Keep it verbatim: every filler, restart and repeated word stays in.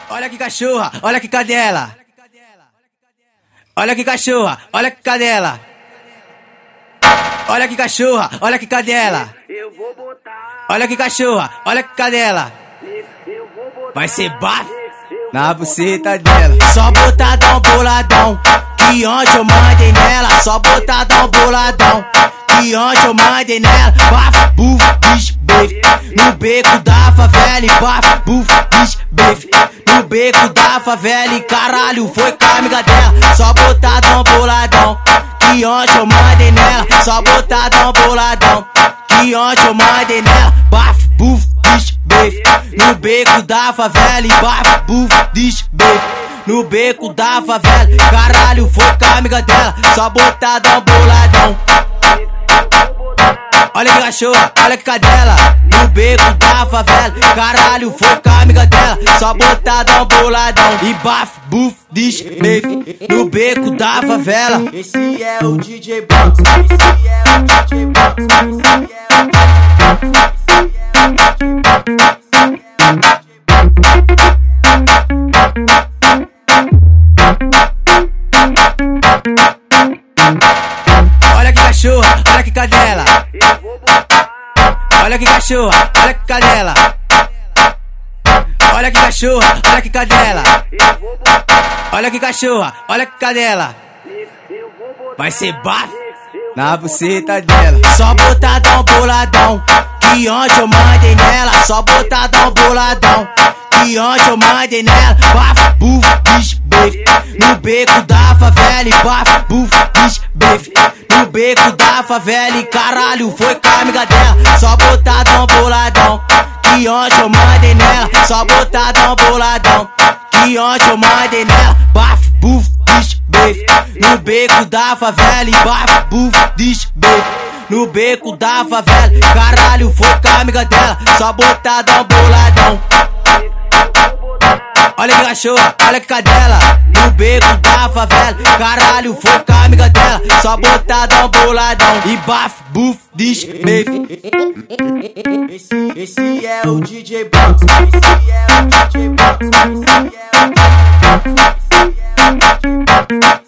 Olha que cachorra, olha que cadela. Olha que cachorra, olha que cadela. Olha que cachorra, olha que cadela. Olha que cachorra, olha que cadela. Vai ser bafo na buceta dela. Só botadão, boladão, que ontem eu mandei nela. Só botadão, boladão, que ontem eu mandei nela. Bafo, bufo, bicho, befe. No beco da favela e bafo, bufo, bicho, befe. No beco da favela e caralho, foi com a amiga dela. Só botadão, boladão, que ontem eu mandei nela. Só botadão, boladão, que ontem eu mandei nela. Bafo, bufo, bicho, befe. No beco da favela e bafo, bufo, bicho, befe. No beco da favela, caralho, foi com a amiga dela. Só botadão, boladão. Olha que cachorra, olha que cadela. No beco da favela, caralho, foi com a amiga dela. Só botadão, boladão e bafo, bufo, diz, befe. No beco da favela. Esse é o D J Box. Esse é o D J Box. Esse é o D J Box. Olha que cachorra, olha que cadela. Olha que cachorra, olha que cadela. Olha que cachorra, olha que cadela. Olha que cachorra, olha que cadela. Vai ser bafo na buceta dela. Só botadão, boladão, que ontem eu mandei nela. Só botadão, boladão, que ontem eu mandei nela. Bafo, bufo, bicho, befe. No beco da favela e bafo, bufo, bicho, befe. No beco da favela e caralho, foi com a amiga dela. Só botadão, boladão, que ontem eu mandei nela. Só botadão, boladão, que ontem eu mandei nela. Bafo, bufo, bicho, befe. No beco da favela e bafo, bufo, bicho, befe. No beco da favela, caralho, foi com a amiga dela. Só botadão, boladão. Olha que cachorra, olha que cadela. No beco da favela, caralho, foi com a amiga dela. Só botadão, boladão e bafo, bufo, diz, befe. Esse, esse é o D J Box. Esse é o D J Box. Esse é o D J Box. Esse é o D J Box.